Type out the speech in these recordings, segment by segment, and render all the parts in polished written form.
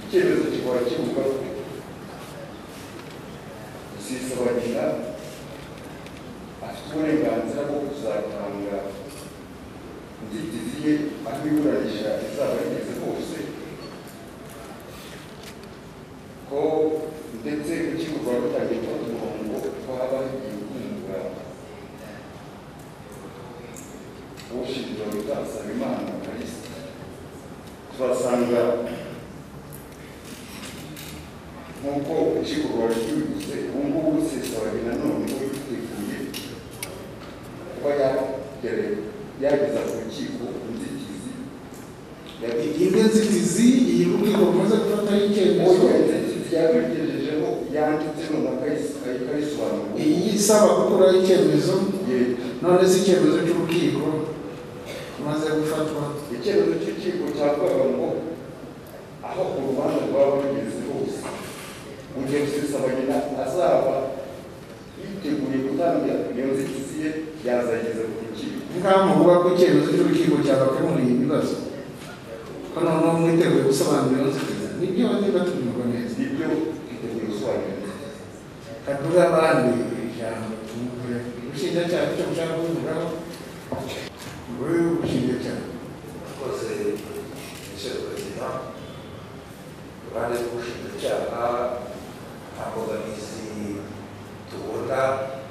icyemezo kikaba kivuga ko Rusesabagina afite uburenganzira bwo kuzatanga inzitizi ye aho iburanisha izaba rigeze hose, ko ndetse urukiko rwa rutangiye gufata umurongo ko haba hagiye kumva ushinzwe Nsabimana Kalisa. Turasanga nk'uko urukiko rwabivuze ubu ngubu Rusesabagina none yiteguye kuba yageza ku rukiko inzitizi iyi urukiko rumaze gufataho icyemezo yabigejejeho yanditse akayisobanura iyi isaba gukuraho icyemezo. None se icyemezo cy'urukiko rumaze gufatwa, icyemezo cy'urukiko cyavugaga ngo aho urubanza rwaba rugeze hose mu gihe Rusesabagina azaba yiteguye gutanga iyo nzitizi ye yazageza ku rukiko. ngaho muvuga ko icyemezo cy'urukiko cyabakemuriye ibibazo, ko noneho mwiteguye gusobanura iyo nzitizi. Nibyo niba tubyumva neza, nibyo twiteguye gusobanura. kavuga abandi ijambo tumvure ubushinjacyaha icyo bushaka kuvugaho. wowe ubushinjacyaha akoze Michel Perezida, uruhande rw'ubushinjacyaha nta mbogamizi tubona.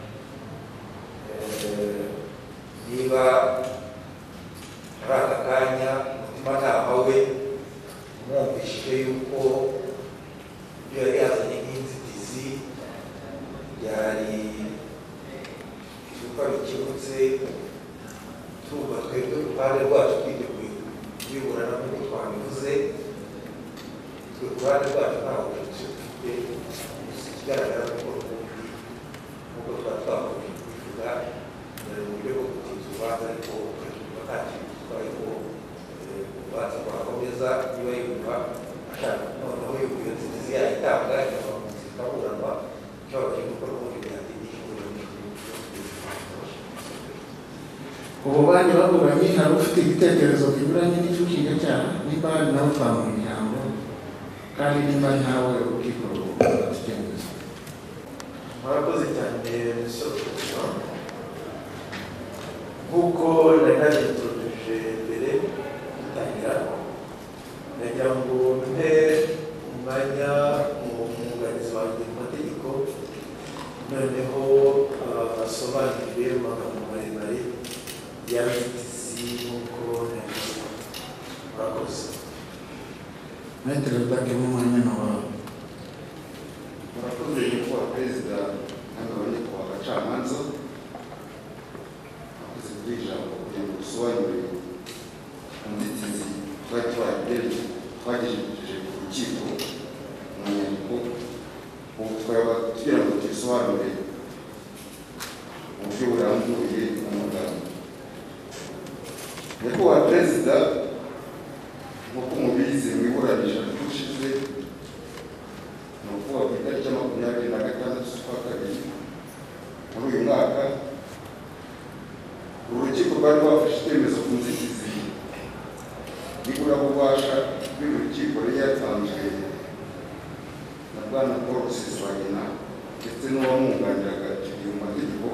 Niba muri aka kanya umutimanama we umwumvishije yuko ibyo yari yazanye nk'inzitizi byari ibikorwa bikemutse, tuba twebwe uruhande rwacu twiteguye kubiburana nk'uko twabivuze. twe ku ruhande rwacu ntabwo dufite ikigaragara ko ubundi nk'uko twari twakomeje kubivuga mu buryo bwo gutinza urubanza, ariko ukagira nta kintu gitwaye ko urubanza rwakomeza. niba yumva ashaka noneho yumva iyo nzitizi yayitanga ikava mu nzira ikaburanwa, cyaba kiri gukora ubundi byatindisha ubu bandi baburanye hari ufite ibitekerezo biburanye n'icy'ubushinjacyaha, nimba nawe twamuha ijambo kandi nimba ntawe urukiko rufata icyemezo. murakoze cyane Perezida. nk'uko nari nabitoranyije mbere dutangira, nagira ngo mpe umwanya umwunganizi wanjye mu mategeko, noneho asobanurire mu magambo maremare ya nzitizi nk'uko nabivuze. murakoze. Metero utakemo umwanya nawe. murakoze nyakubahwa Perezida n'abandi ku bacamanza, akoze kuri ijambo kugira ngo dusobanurire inzitizi twagejeje ku rukiko mu nyandiko. ubu twaba tugira ngo tubisobanure mu buryo burambuye mu magambo. nyakubahwa Perezida, nk'uko mubizi mu iburanisha ry'ushize, ni ukuvuga ku itariki ya 26 z'ukwa kabiri muri uyu mwaka, urukiko rwari rwafashe icyemezo ku nzitizi n'iburabubasha rw'urukiko yari yatanzwe na Bwana Paul Rusesabagina ndetse n'uwamwunganiraga icyo gihe mu mategeko.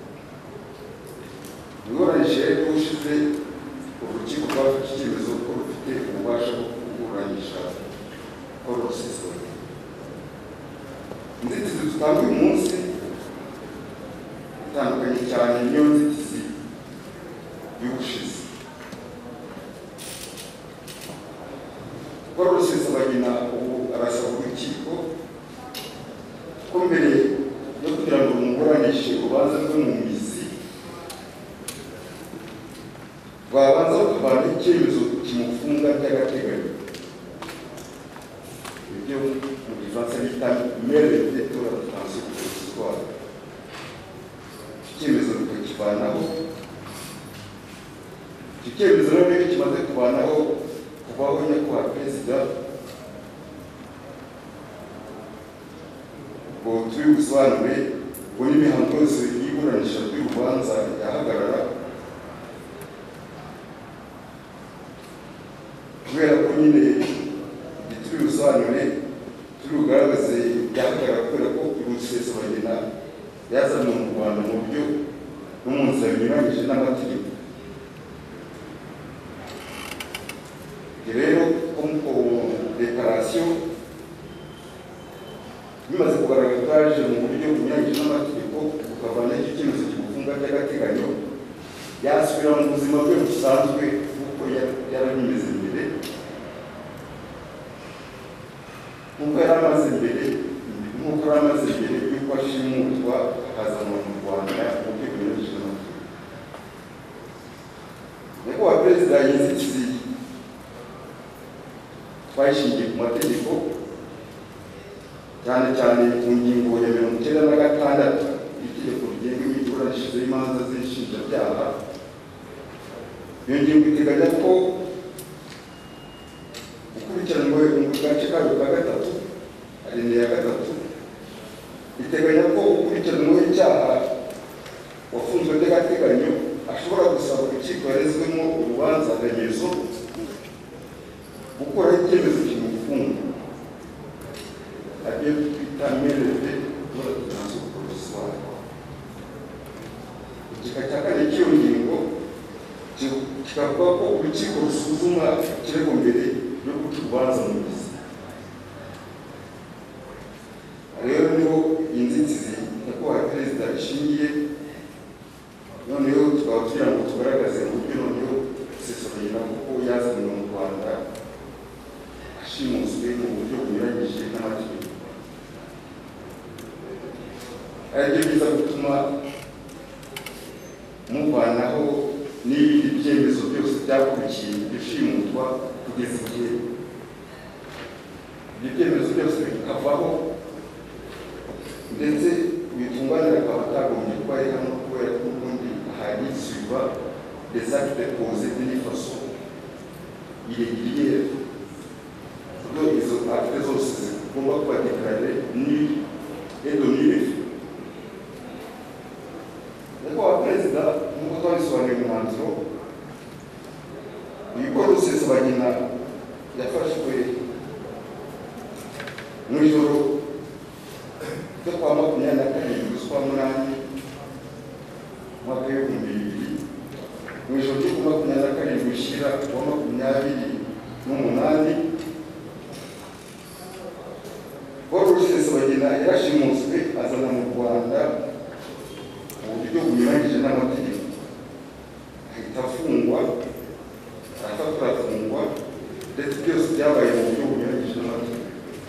mu iburanisha ry'ushize urukiko rwafashe icyemezo ko rufite ububasha bwo kuburanisha Paul Rusesabagina. inzitizi dutanga uyu munsi itandukanye cyane n'iyo nzitizi y'ubushize. Paul Rusesabagina ubu arasaba urukiko ko mbere yo kugira ngo rumuburanishe urubanza rwe mu mizi, rwabanza bakavana icyemezo kimufunga by'agateganyo, ibyo mu gifaransa bita mere d'etat de détention provisoire. icyemezo tukakivanaho. icyo cyemezo rero iyo kimaze kuvanaho kuvaho nyakubahwa Perezida, ubwo turi busobanure ubwo n'imihango yose y'iburanisha ry'urubanza yahagarara, kubera ko nyine turi busobanure yazanwe mu Rwanda mu buryo no mu nzira binyuranyije n'amategeko. Rero dekarasiyo bimaze kugaragaza utaje mu buryo bunyuranyije n'amategeko ukavanaho icyemezo kigufunga by'agateganyo, yasubira mu buzima bwe busanzwe nk'uko yari bimeze mbere, nk'uko yari amaze mbere y'uko ashimutwa akazanwa mu Rwanda mu buryo bunyuranyije n'amategeko. Nyakubahwa Perezida, inzitizi twayishingiye ku mategeko, cyane cyane ku ngingo ya 96 itegeko rigenga imiburanishirize y'imanza z'inshinjabyaha. Iyo ngingo iteganya ko ukurikiranwe mu gace kayo ka gatatu, alineya ya gatatu, iteganya ko ukurikiranweho icyaha wafunzwe by'agateganyo ashobora gusaba urukiko yarezwemo urubanza remezo gukora icyemezo kimufunga, ariyo twita merede n'abatanze poroswari. Igika cya kane cy'iyo ngingo kikavuga ko urukiko rusuzuma ikirego mbere yo guca urubanza mu mizi. Rero niho inzitizi nyakubahwa Perezida ishingiye. Noneho tukaba tugira ngo tugaragaze uburyo noneho Rusesabagina kuko yazanywe mu Rwanda ashimuswe mu buryo bunyuranyije n'amategeko, aribyo biza gutuma muvanaho n'ibindi byemezo byose byakurikiye bishimutwa kugeza igihe ibyo byemezo byose bikavaho, ndetse bitunganira akaba atagombye kuba ari hano kubera ko ubundi hari suiva des actes déposés d'une façon irrégulière. Donc izo actes zose zigomba kuba déclarées nulles et de nulle effet. Nyakubahwa Perezida, nk'uko twabisobanuye mu mwanzuro, yuko Rusesabagina yafashwe mu ijoro ryo kwa 27 z'ukwa munani mwaka w'ibihumbi bibiri, mu ijoro ryo ku 27 gushyira wa 28 Paul Rusesabagina yarashimuswe azana mu Rwanda mu buryo bunyuranyije n'amategeko, ahita afungwa, arafungwa, ndetse byose byabaye mu buryo bunyuranyije n'amategeko.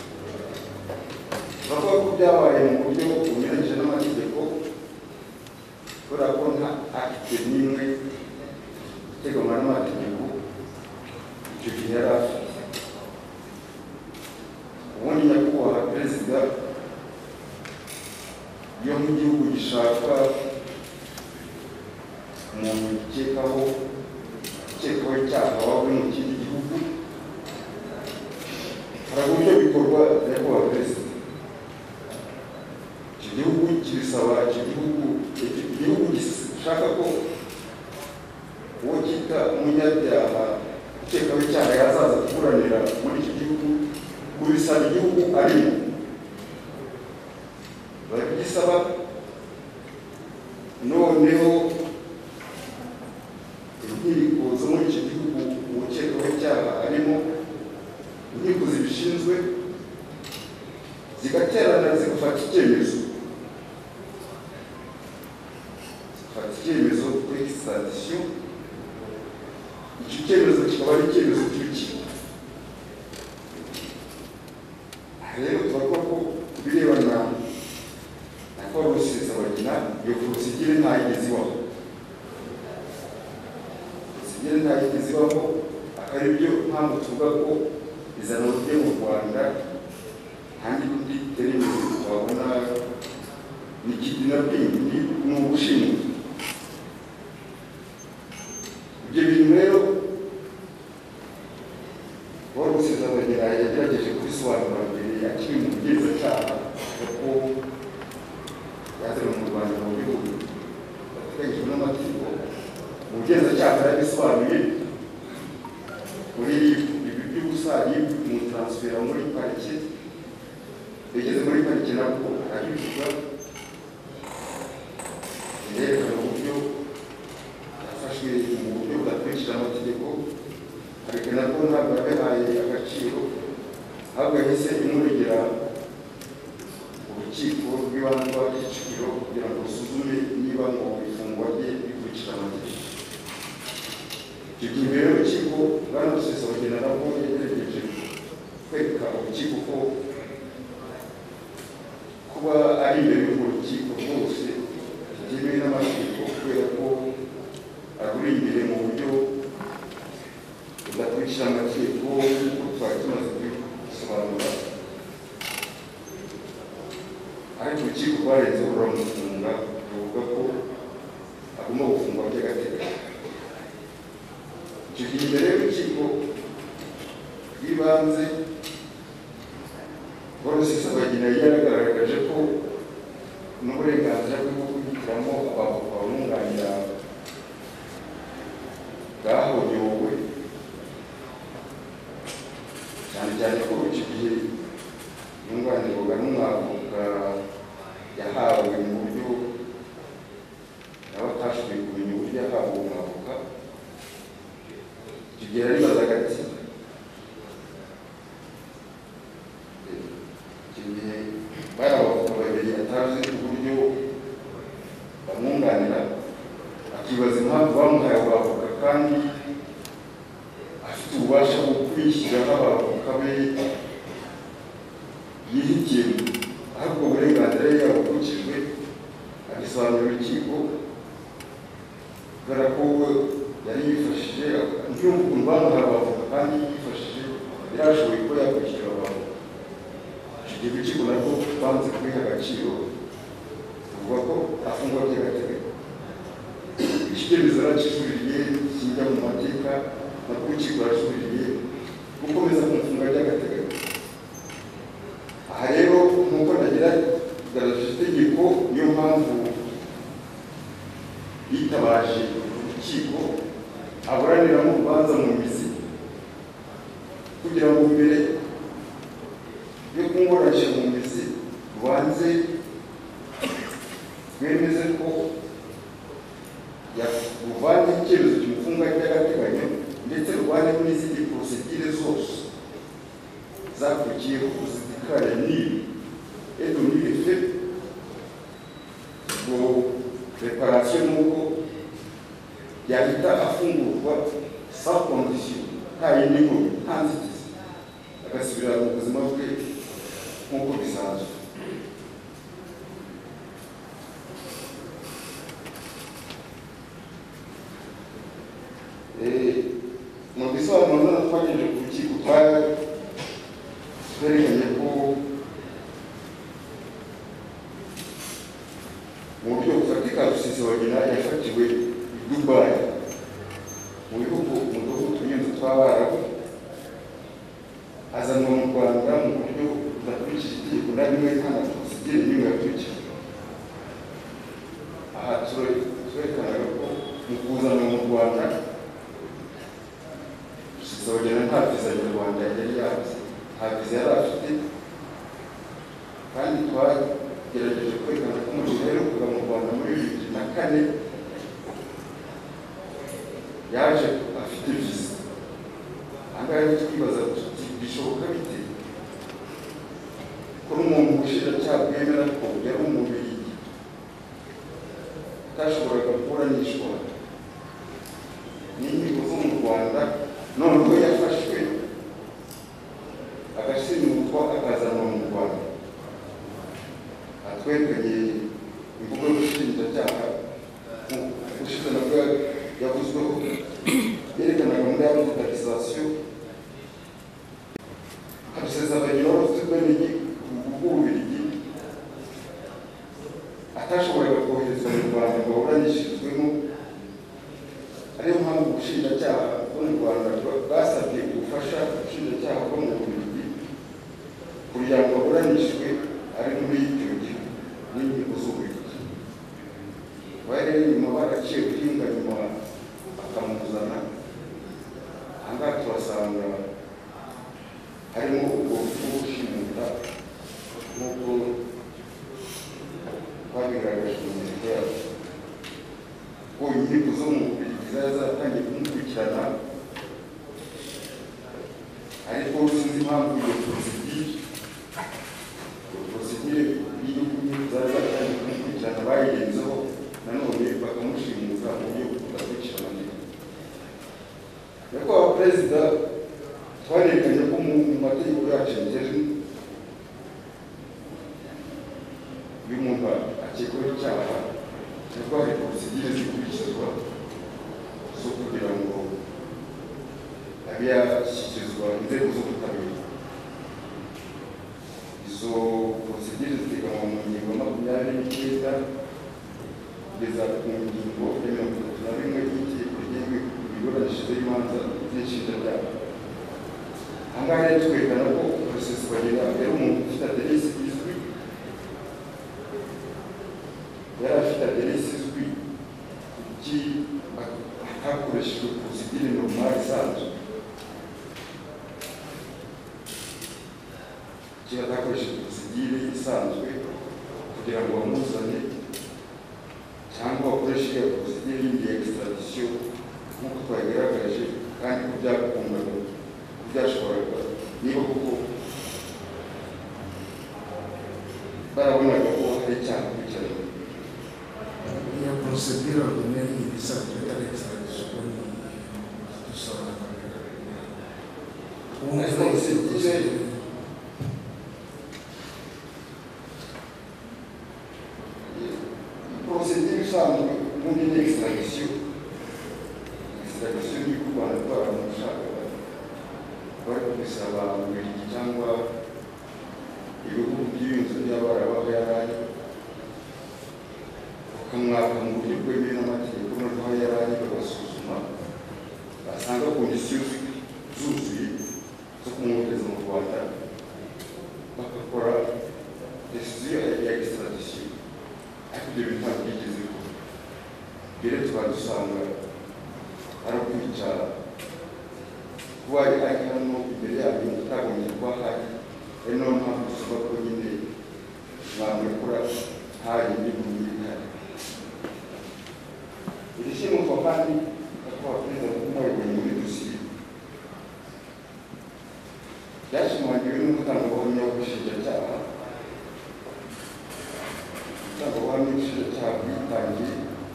Bavuga ko byabaye mu buryo bunyuranyije n'amategeko kubera ko nta akite n'imwe iteganywa n'amategeko icyo gihe yari afite. Ubundi nyakubahwa Perezida, iyo mu gihugu gishaka umuntu ukekaho icyaha waba uri mu kindi gihugu, hari uburyo bikorwa. Nyakubahwa Perezida, icyo gihugu kibisaba, icyo gihugu gishaka ko uwo cyita umunyabyaha ukekaho icyaha yazaza kuburanira muri icyo gihugu, kubisaba igihugu arimo, barabigisaba. Noneho inkiko zo muri icyo gihugu ukekaho icyaha arimo, inkiko zibishinzwe zigaterana zigafata icyemezo, d'extradition. Icyo cyemezo kikaba ari icyemezo cy'urukiko. Rero turavuga ko birebana na Paul Rusesabagina, iyo procedure ntayigeze ibaho, akaba aribyo mpamvu tuvuga ko izanwa rye mu Rwanda kandi undi televiziyo twabona ni kidnapping, ni ubushimusi. Ibyo bintu rero Paul Rusesabagina yagerageje kubisobanura mbere akiri mu bugenzacyaha kuko yazanywe mu Rwanda mu buryo buteganyijwe n'amategeko. Mu bugenzacyaha yarabisobanuye muri ibi by'ubusari mu transfera muri parike, yageze muri parike nabwo arabivuga amategeko ariko nabwo ntabwo yabahaye agaciro ahubwo yahise imurengera urukiko rw'ibanze rwa Kicukiro kugira ngo rusuzume niba ngo ifungwa rye rikurikije amategeko. Icyo gihe rero urukiko Bwana Rusesabagina nabwo yagerageje kwereka urukiko ko kuba ari imbere y'urwo rukiko rwose bitemewe n'amategeko kubera ko ari imbere mu buryo budakurikije amategeko nk'uko twari tumaze kubisobanura, ariko urukiko rwarenze ruramufunga ruvuga ko agomba gufungwa by'agateganyo. Icyo gihe imbere y'urukiko rw'ibanze Paul Rusesabagina yaragaragaje ko n'uburenganzira bwo guhitiramo abavoka bamwunganira bwahonyowe, cyane cyane ko icyo gihe yunganirwaga n'umwavoka yahawe mu buryo nawe atashoboye kumenya uburyo yahawe uwo mwavoka. Icyo gihe yaribazaga ati bari abavoka babiri atazi uburyo bamwunganira, akibaza impamvu bamuhaye abavoka kandi afite ububasha bwo kwishyira nk'abavoka be yihitiyemo, ahubwo uburenganzira yari yabukurikijwe. Abisobanurira urukiko kubera ko yari yifashije nk'ukuntu bamuhaye abavoka kandi yifashije yarashoboye ko yakwishyura abavoka. Igihe urukiko nabwo banze kubiha agaciro ruvuga ko afungwa by'agateganyo. Iki cyemezo yarakijuririye kijya mu mateka nabwo urukiko yarajuririye gukomeza kumufunga by'agateganyo. Aha rero nk'uko nagaragaje itegeko, niyo mpamvu yitabaje urukiko aburaniramo urubanza mu mizi kugira ngo mbere yo kumuburanisha mu mizi rubanze rwemeze ko ruvanye icyemezo kimufunga by'agateganyo ndetse ruvanye n'izindi porosedire zose zakurikiyeho zidikare nibi edo n'ibife ngo reparasiyo n'uko yahita afungurwa sa kondisiyo nta yindi nkumi nta nzitizi agasubira mu buzima bwe nk'uko bisanzwe. Mu bisobanuro twagejeje ku rukiko twerekanye ko mu buryo bufatika Rusesabagina yafatiwe i Dubai mu bihugu mu duhugu tw'ingenzi tw'Abarabu, azanwa mu Rwanda mu buryo budakurikije itegeko na rimwe nta na porosidire n'imwe yakurikijwe. Aha twerekanaga ko mu kuzanwa mu Rwanda Rusesabagina nta viza nyarwanda yari yabuze, nta viza yari afite, kandi twagerageje kwerekana ko umukiriya yaherukaga mu Rwanda muri 2004 yaje afite viza. Ahangaha rero twibaza tuti bishoboka bite ko n'umuntu ubushinjacyaha bwemera ko yari umubiri atashoboraga kuburanishwa n'inkiko zo mu Rwanda, noneho yafashwe agashimirwa akazanwa mu Rwanda. Atwerekanye imvugo y'ubushinjacyaha ubushize nabwo yavuzweho yerekanaga muri ya medikalizasiyo Rusesabagina wari ufite ubwenegihugu bw'Ububiligi atashoboraga koherezwa mu Rwanda ngo aburanishirizwemo. Ariyo mpamvu ubushinjacyaha bwo mu Rwanda bwasabye ubufasha ubushinjacyaha bwo mu Bubiligi kugira ngo aburanishwe ari muri icyo gihugu n'inkiko z'Ububiligi. Bari rero nyuma baraciye guhinga nyuma bakamuzana. Ahangaha turasanga harimo ubwo bushimuta nk'uko babigaragaje mu nyandiko yabo ko inkiko zo mu Bubiligi zari zaratangiye kumukurikirana impamvu iyo prosedire y'igihugu zari zatangiye kumukurikirana bayigenzeho nanone bakamushimuza mu buryo budakurikirana. Nyakubahwa Perezida, twarerekanye ko mu mategeko yacu y'Igihugu iyo umuntu akekwaho icyaha cyangwa hari prosedire zikurikizwa zo kugira ngo abe yashyikirizwa inzego z'ubutabera. Izo prosedire ziteganywa mu ngingo 29 kugeza ku ngingo ya 31 y'itegeko rigenga imiburanishirize y'imanza z'inshinjabyaha. Aha ngaha rero twerekana ko Rusesabagina yari umuntu ufite aderesi izwi, yari afite aderesi izwi kuki hakoreshejwe prosedire normale isanzwe, kiba hakoreshejwe prosedire isanzwe kugira ngo bamuzane cyangwa bakoreshe iyo prosedire yindi ya extradition nk'uko twagaragaje, kandi ko byakundaga byashoboraga niba kuko barabonaga ko hari icyaha gukurikirana. Iyo prosedire ordinaire isanzwe itari extradition dusaba prosedire isanzwe ubundi ni extradition ni Rwanda rwaramushaka bari kubisaba mu Bubiligi cyangwa ibihugu by'ibinzu by'abarabaho yarari bakamwaka mu buryo bwemewe n'amategeko, noneho yarari bagasuzuma basanga kondisiyo zuzuye zo kumwohereza mu Rwanda bagakora decision ya extradition. Ariko ibyo bintu ntabwo byigeze kuba. Rero tukaba dusanga ari ukwica kuba ari hano imbere yabo utagombye kuba hari, ari nayo mpamvu dusaba ko nyine mwamwekura hari indi muntu ihari. Iri shimutwa kandi Nyakubahwa Perezida nk'umuyobozi muri dosiye byashimangiwe n'umutangabuhamya w'ubushinjacyaha. Umutangabuhamya w'ubushinjacyaha bwitangiye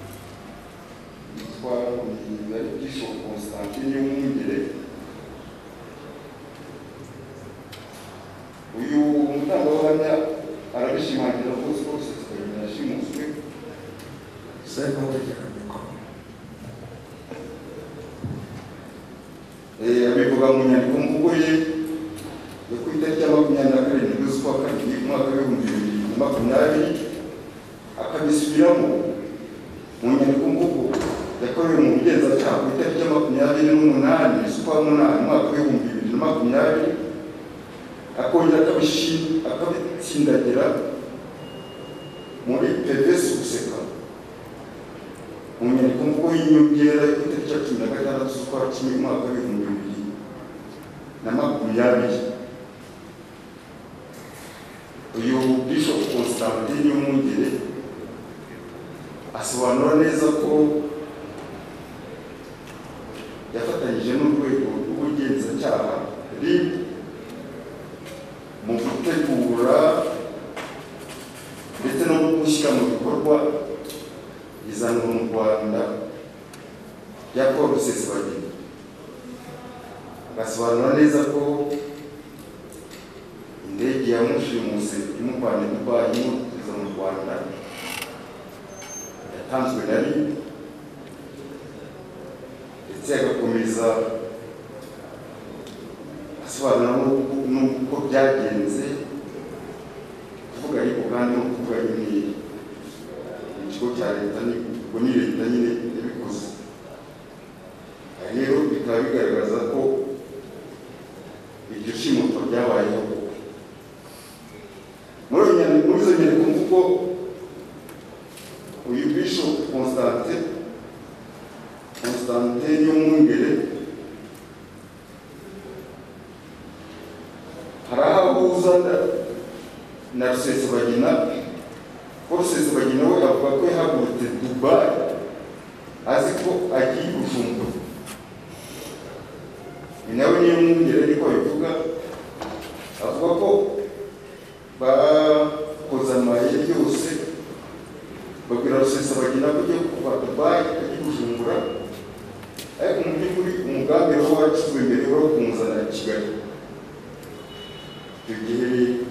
yitwa Bishop Constantine Y'Umwungere. Uyu mutangabuhamya arabishimangira rwose ko Rusesabagina yashimuswe. Abivuga mu nyandiko mvugo ye yo ku itariki ya 27 z'ukwa kabiri umwaka w'2020, akabisubiramo mu nyandiko mvugo yakorewe mu bugenzacyaha ku itariki ya 28 z'ukwa munani umwaka w'2020, akongera akabitsindagira muri PVS Guseka mu nyandiko mvugo y'inyongera ku itariki ya 16 z'ukwa kimwe umwaka w'2020. Uyu Bishop Constantine Y'Umwungere asobanura neza ko yafatanyije n'urwego rw'ubugenzacyaha RIB mu gutegura ndetse no gushyira mu bikorwa izanwa mu Rwanda rya Paul Rusesabagina. Agasobanura neza ko indege yamushimuse imuvanye Dubai imugeza mu Rwanda yatanzwe na RIB, ndetse agakomeza asobanura n'uko byagenze, kuvuga ariko kandi no kuvuga nyine ikigo cya leta ubwo ni leta nyine yabikoze. Rero bikaba bigaragaza ko iryo shimutwa ryabayeho. Muri izo nyandiko mvugo uyu Bishop Constantine Y'Umwungere hari aho ahuza na Rusesabagina, ko Rusesabagina we avuga ko yahagurutse Dubai azi ko agiye Bujumbura. Ni nawe Y'Umwungere ariko bivuga icyo gihe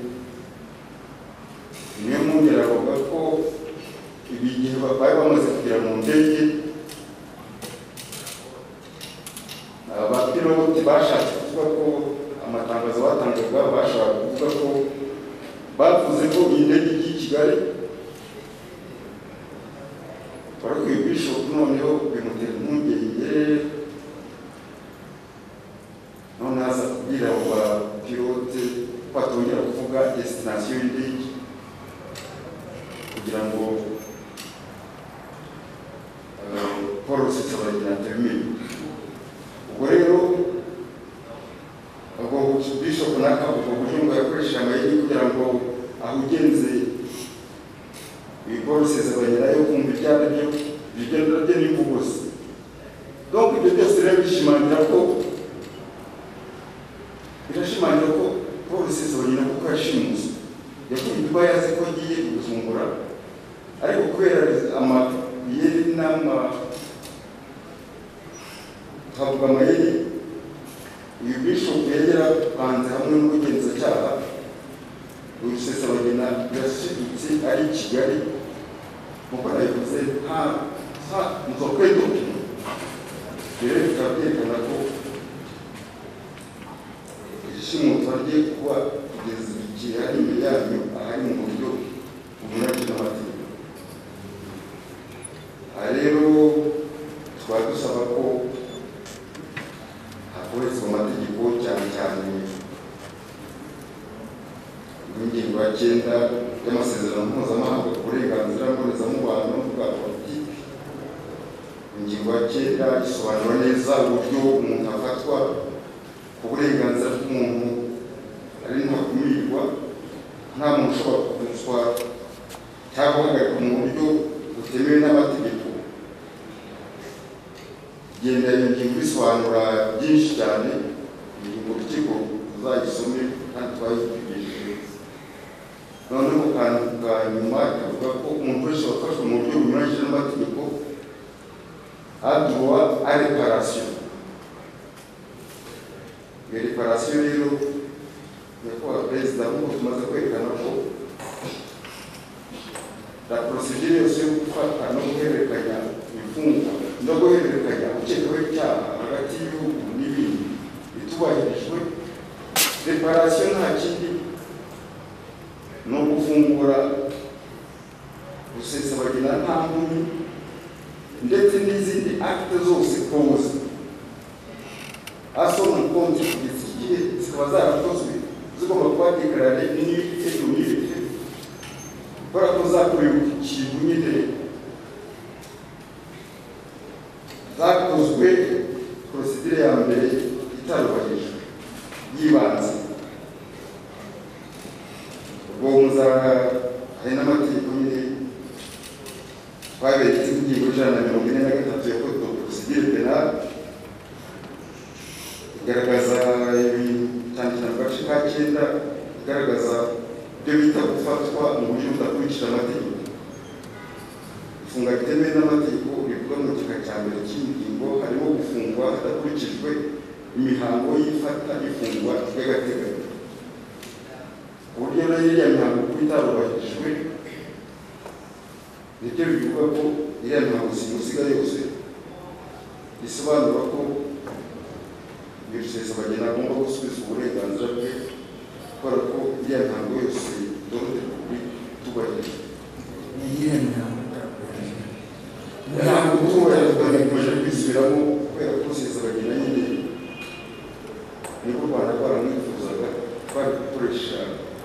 niyo mwongera avuga ko ibi gihe bari bamaze kugera mu ndege abapiloti bashatse kuvuga ko amatangazo batangaga bashaka kuvuga ko bavuze ko iyi ndege igiye i Kigali barakwiye Bishop noneho bimutera impungenge none aza kubwira abo bapilote batongera kuvuga destination y'indege kugira ngo Paul Rusesabagina termine. Ubwo rero ubwo Bishop naka ubwo buryo ngo yakoresha amayeri kugira ngo ahugenze Paul Rusesabagina yo kumva ibyari byo bigenda bye n'imvugozi. Donc ibyo byose rero bishimangira ko Paul Rusesabagina kuko yashimuswe yakubitwa yaze ko agiye guzungura ariko kubera amayeri havuga amayeri uyu Bishop yagera hanze hamwe n'ubugenzacyaha Rusesabagina yashidutse ari i Kigali nk'uko nabivuze nta muzokwedo rero bikaba byerekana ko ishimutwa rye kuba kugeza igihe hari imbere yanyu ahari mu buryo bunyuranye n'amategeko. Aha rero twaba dusaba ko hakoreshwa amategeko cyane cyane n'ingingo ya 9 y'amasezerano mpuzamahanga ku burenganzira mbonezamubano bwa politiki. Ingingo ya 9 isobanura neza uburyo umuntu afatwa ku burenganzira bw'umuntu ari ntakumirwa nta muntu ushobora kuvuzwa cyangwa guhagarika mu buryo butemewe n'amategeko. Genda iyo ngingo isobanura byinshi cyane, ingingo urukiko tuzayisome kandi twayivugishije. Noneho kandi nyuma ikavuga ko umuntu wese wafashwe mu buryo bunyuranyije n'amategeko a droit à réparation. Réparation rero nyakubahwa perezida nk'uko tumaze kwerekana ko la procédure yose yo gufata no guhererekanya imfungwa no guhererekanya ukekwaho icyaha hagati y'ibihugu n'ibindi bitubahirijwe. Réparation nta kindi ni ugufungura Rusesabagina nta nkomyi ndetse n'izindi acte zose koze asoma konti kugeza igihe zikaba zarakozwe zigomba kuba dekarare n'ibifite kubera ko zakorewe ku kintu nyine zakozwe procedure ya mbere itarubahirijwe yibanze. Ubwo hari n'amategeko nyine twaberetse ingingo 143 ya code de procédure pénale igaragaza ibitandukanye mu gace ka 9 igaragaza ibyo bita gufatwa mu buryo budakurikije amategeko. Ifunga ritemewe n'amategeko rivuga mu gika cya mbere cy'ingingo harimo gufungwa hadakurikijwe imihango y'ifata n'ifungwa ry'agateganyo. Uburyo rero iriya mihango kuba itarubahirijwe nibyo bivuga ko iriya mihango simusiga yose isobanura ko Rusesabagina agomba gusubiza uburenganzira bwe kubera ko iriya mihango yose dore tubahirijwe. Iyihe mihango ntabwo tubahirijwe kwisubiramo kubera ko Rusesabagina nyine niko u Rwanda rwaramwifuzaga twari gukoresha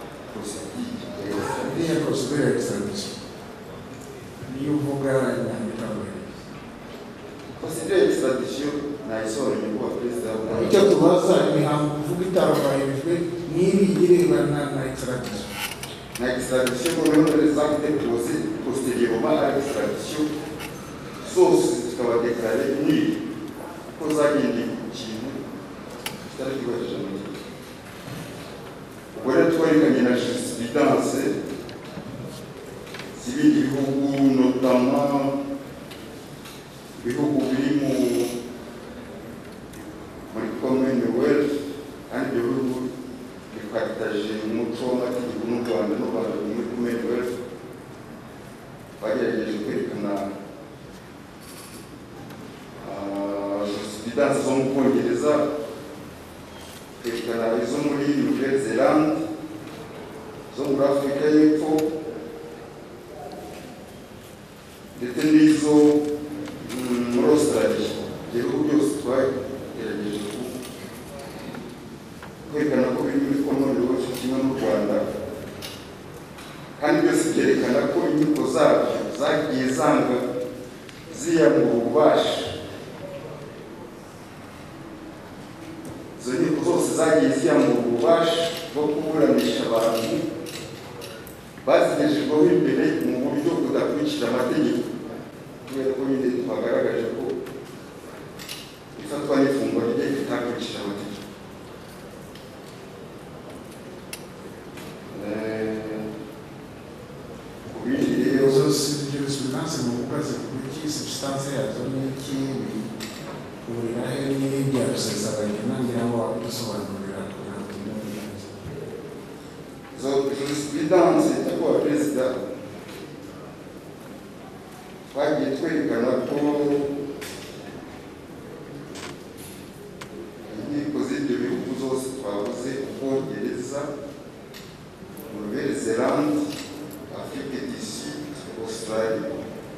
iriya procedure ya extradition niyo uvuga imihango itarubahirijwe. Procedure ya extradition nayisobanura nyakubahwa perezida. Icyo tubaza imihango uvuga itarubahirijwe niba irebana na extradition. Na extradition noneho les actes posés postérieurement à l'extradition zose zikaba déclarées nulles ko zagendeye ku kintu kitari cyubahirije amategeko. Ubwo rero twerekanye na jurisprudence z'ibindi bihugu notamment ibihugu biri muri Commonwealth kandi ibyo bihugu bikaba twakataje umuco w'amategeko n'u Rwanda muri Commonwealth. Bagerageje kwerekana jurisprudence zo mu Bwongereza, kwerekana izo muri Nouvelle-Zélande, zo muri Afurika y'Epfo, ndetse n'izo muri Australia. Ibihugu byose twagerageje kwerekana ko biri muri Commonwealth kimwe n'u Rwanda, kandi byose byerekana ko inkiko zabyo zagiye zanga ziyamura ububasha. Izo nkiko zose zagiye ziyamura ububasha bwo kuburanisha abantu bazigejejweho imbere mu buryo budakurikije amategeko, kubera ko nyine twagaragaje ko ifatwa n'ifungwa rye ritakurikije amategeko. Jurisprudence mu kubaza kuki substance yazo n'iki burira he n'ibya rusesabagina ngira ngo wabidusobanurira kugira ngo tumenye. Jurisprudence y'Inkiko Perezida twagiye twerekana ko inkiko z'ibyo bihugu zose twavuze, Ubwongereza, Nouvelle-Zélande, Afrique du Sud, Australia,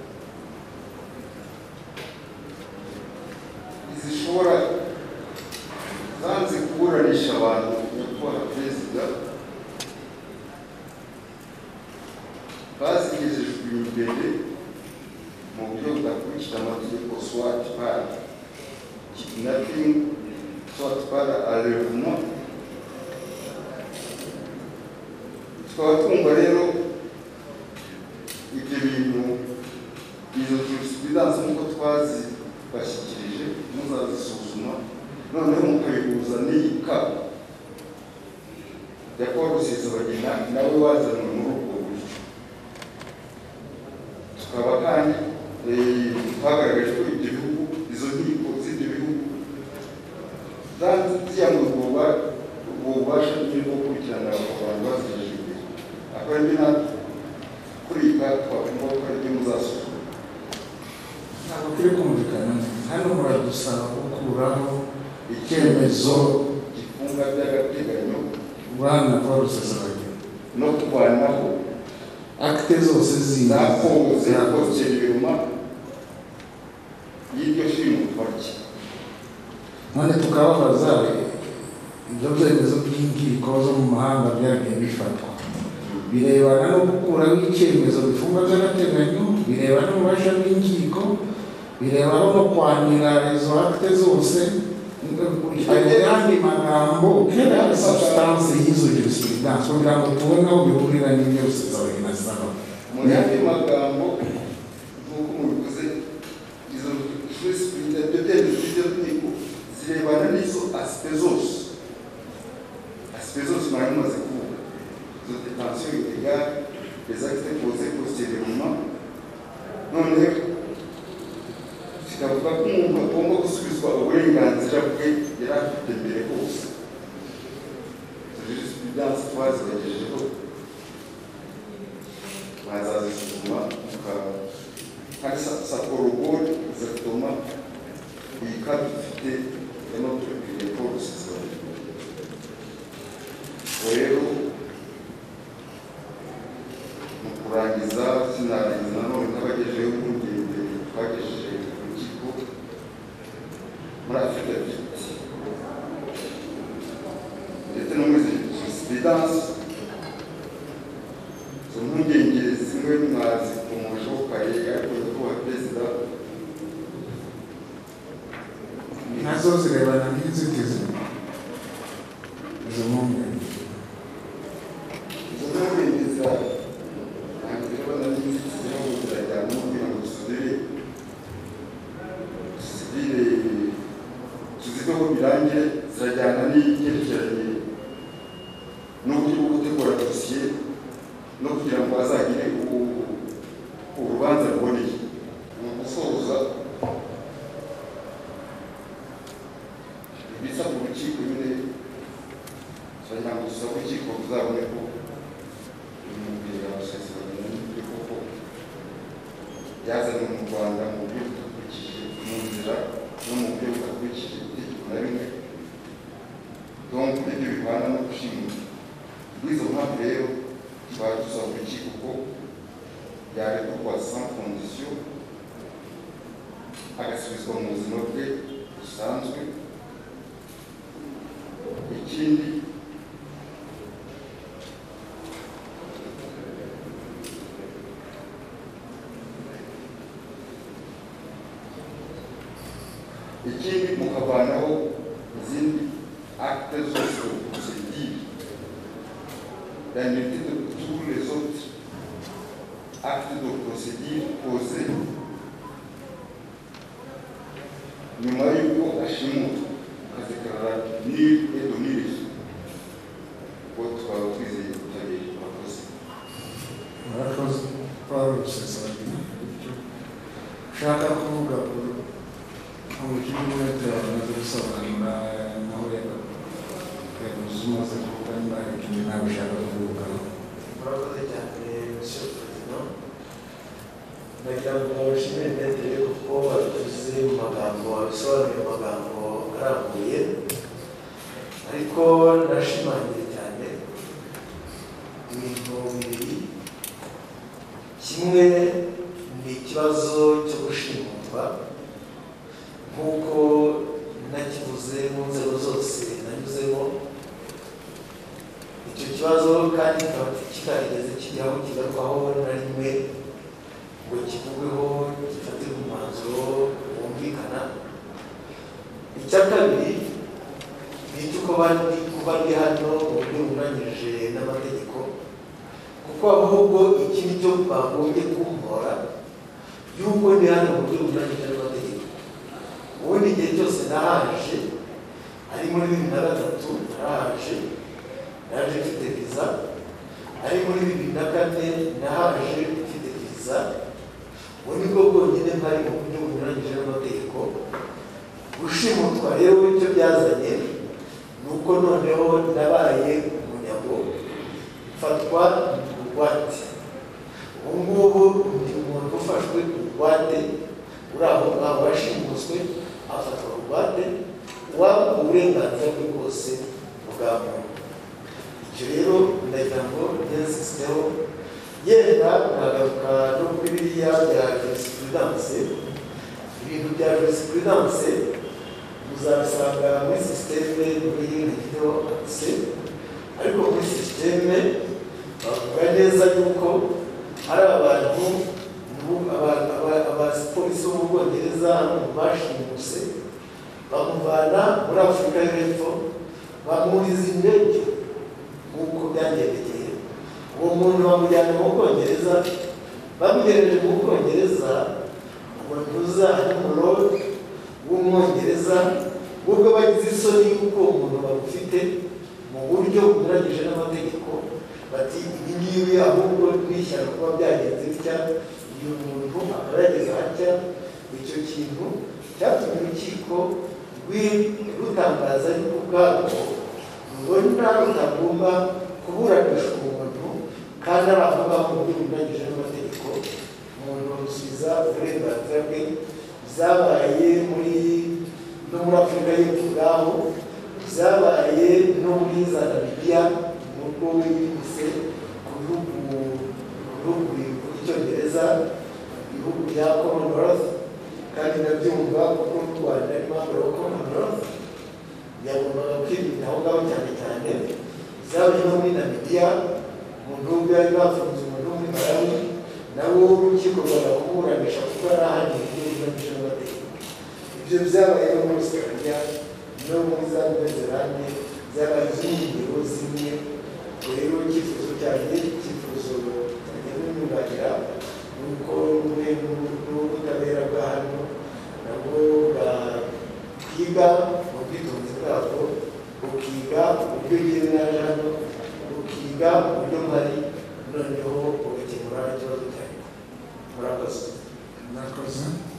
zishobora zanze kuburanisha abantu nyakubahwa Perezida, bazigejejwe imbere mu buryo budakurikije amategeko, soit par kidnapping, soit par enlèvement. Tukaba twumva rero ibyo bintu, izo jurisprudence nk'uko twazibashyikirije muzazisuzuma, noneho mukabihuza n'iyi ka ya Paul Rusesabagina nawe wazanwe muri ubwo buryo. Tukaba kandi twagaragaje ko ibyo bihugu, izo nkiko z'ibyo bihugu ziyamurwa ubwo bubasha bwo gukurikirana abantu bazigejeje imbere. Akaba ari kuri iyi ka twakumva ko ari byo muzasuzuma. Ntabwo turi kumvikana hano, muradusaba gukuraho icyemezo gifunga by'agateganyo Bwana Paul Rusesabagina no kuvanaho akite zose zakoze nyuma y'iryo shingwa. none tukababaza ibyo byemezo by'inkiko zo mu mahanga byagiye bifatwa birebana no gukuraho icyemezo bifunga by'agateganyo, birebana n'ububasha bw'inkiko, birebana no kwanira izo akite zose. Ayandi magambo kera substance y'izo jurisprudence kugira ngo tubone aho bihurira n'ibyo Rusesabagina asaba. Mu yandi magambo nk'uko mubivuze, izo jurisprudence by'inkiko zirebana n'izo aspect zose mwari mumaze kuvuga, izo détention illégale, les actes posés postérieurement. None kikavuga ko umuntu agomba gusubizwa uburenganzira bwe yari afite mbere hose. Izo jurisprudence twazibagejejeho mwazazisuzuma kandi sakorogore zatuma iyi kadi dufite y'amaturikire Paul Rusesabagina. Rero mu kurangiza sinarangiza nanone n'abagejejeho impungenge twagejeje ku rukiko muri Afurika y'Epfo ndetse no muri jurisprudence. Izo mpungenge zimwe mwazikomojeho kare, ariko nyakubahwa Perezida nazo zirebana n'inzitizi. Izo mpungenge zirebana n'inzitizi no kuzajyana no kugira ngo tuziveho birangire, zirajyana n'ibyerekeranye n'uburyo bwo gutegura dosiye no kugira ngo azagire urubanza ruboneye. Mu gusoza ibisabwa urukiko nyine turagira ngo dusabe urukiko ruzabone ko ibimubwira Rusesabagina n'ibyo koko byazanywe mu Rwanda mu buryo budakurikije mu nzira no mu buryo budakurikije itegeko na rimwe, donc ibyo bihana no gushimuta. Bw'izo mpamvu rero tukaba dusaba urukiko ko yarekurwa sans condition agasubizwa mu buzima bwe busanzwe. Ikindi mukavanaho izindi actes zose de procédure la nullité de tous les autres actes de procédure posés nyuma y'uko ashimutwa akazikarara nul et de nul ubwo twaba twizeye ubutabera. murakoze Paul Rusesabagina. ushaka kuvuga umukino w'umwete wamaze gusobanura naho yabuze umaze kuvuga niba hari ikindi nawe ushaka kuvuga. murakoze cyane Monsieur President. ndagira ngo nshimire Maître kuko wabivuze mu magambo wabisobanuye mu magambo arambuye, ariko ndashimangira cyane ibintu bibiri. kimwe ni ikibazo cyo gushimutwa nk'uko nakivuze mu nzego zose nanyuzemo. icyo kibazo kandi kikaba kitarigeze kijyaho kigarukwaho na rimwe ngo kivugweho gifatirwe umwanzuro wumvikana. icya kabiri ni icy'uko kuba ndi hano mu buryo bunyuranyije n'amategeko, kuko ahubwo iki ni cyo bagombye kumpora y'uko ndi hano mu buryo bunyuranyije n'amategeko. ubundi igihe cyose nahaje ari muri 2003 nahaje mfite viza, ari muri 2004 nahaje mfite viza. ubu ni bwo bwonyine mpari mu buryo bunyuranyije n'amategeko. gushimutwa rero icyo byazanye ni uko noneho nabaye umunyago, mfatwa bugwate. ubu ngubu ndi umuntu ufashwe bugwate, uri aho ngaho washimuswe afatwa bugwate, waba uburenganzira bwe bwose bwa muntu. icyo rero ndagira ngo nsisteho, yenda nagaruka no kuri biriya bya jurisprudence. ibintu bya jurisprudence muzabisanga muri sisiteme muri video akise, ariko muri sisiteme bavuga neza yuko hari abantu abapolisi bo mu Bwongereza bashimuse bamuvana muri Afurika y'Epfo bamuriza indege nk'uko byagendekeye. uwo muntu bamujyana mu Bwongereza, bamugereje mu Bwongereza umuntu uza ari umurode w'Umwongereza, ubwo bagize isoni y'uko uwo muntu bamufite mu buryo bunyuranyije n'amategeko, bati ibi ngibi ahubwo nishyira kuba byagenze bitya, uyu muntu akaba yageze hatya. icyo kintu cyatumye urukiko rutangaza yuko ubwabwo rubona rutagomba kuburanisha umuntu kandi ari aho ngaho mu buryo bunyuranyije n'amategeko. umuntu rusubiza uburenganzira bwe. byabaye no muri Afurika y'Epfo ubwaho, byabaye no muri za Namibia nubwo wibise ku bihugu by'icyongereza, ibihugu bya Commonwealth, kandi ndabyumva kuko n'u Rwanda ari member wa Commonwealth, yagombaga kwirinda aho ngaho cyane cyane. byabaye no muri Namibia, umuntu ubwo yari bafunze umuntu muri Malawi, nabo urukiko rwakuburanisha kuko yari ahaniye n'amategeko. ibyo byabaye no muri Australia no muri za Nouvelle-Zélande, byabaye iz'ingero zimwe. rero icyifuzo cyanjye n'imyubagira ni uko n'ubutabera bwa hano nabwo bwiga mu bwitonzi bwabwo, bukiga uburyo ngewe naje hano, bukiga uburyo mpari, noneho bugakemura ikibazo cyanjye. murakoze.